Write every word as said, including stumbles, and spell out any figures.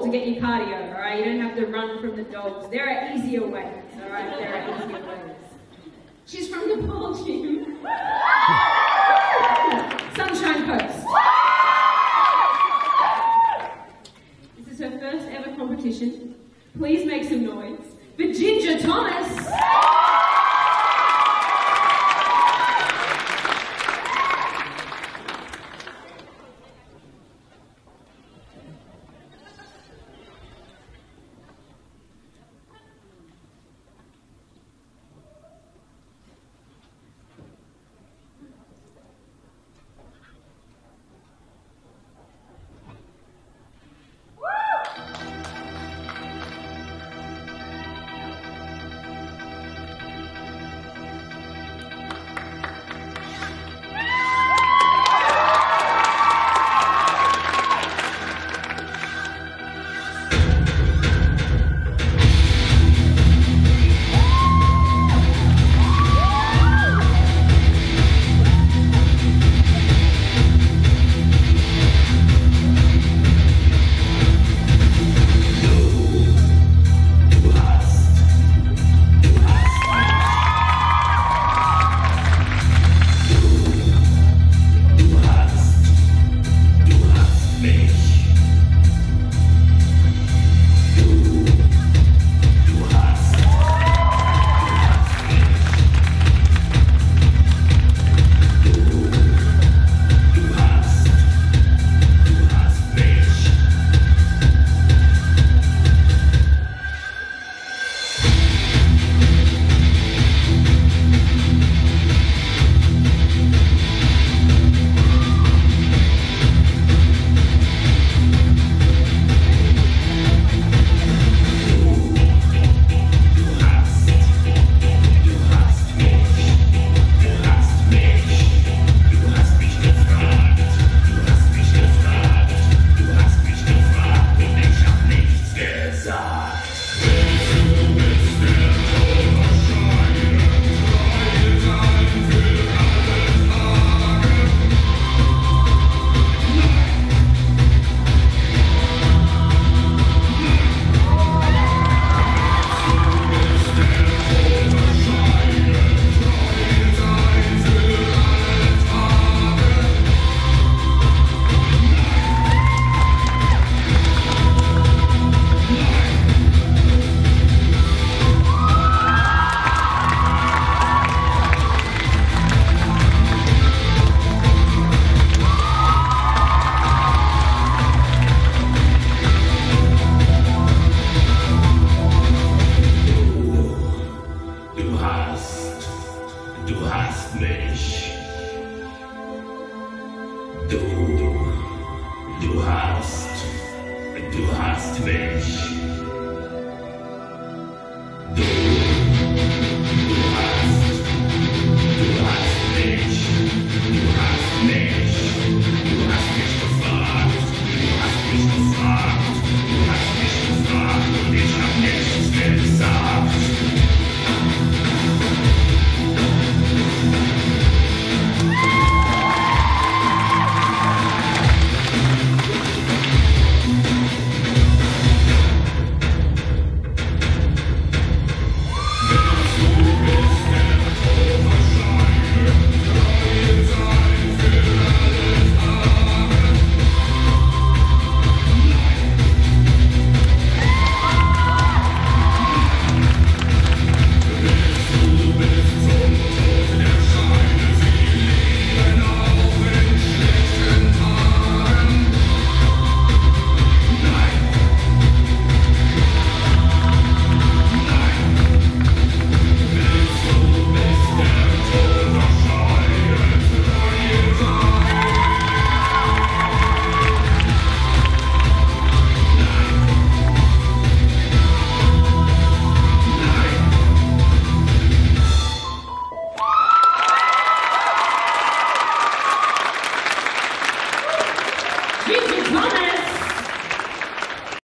to get your cardio, all right? You don't have to run from the dogs. There are easier ways, all right? There are easier ways. She's from Nepal, Jim. Sunshine Coast. This is her first ever competition. Please make some noise for Ginger Thomas. Du, du hast, du hast mich.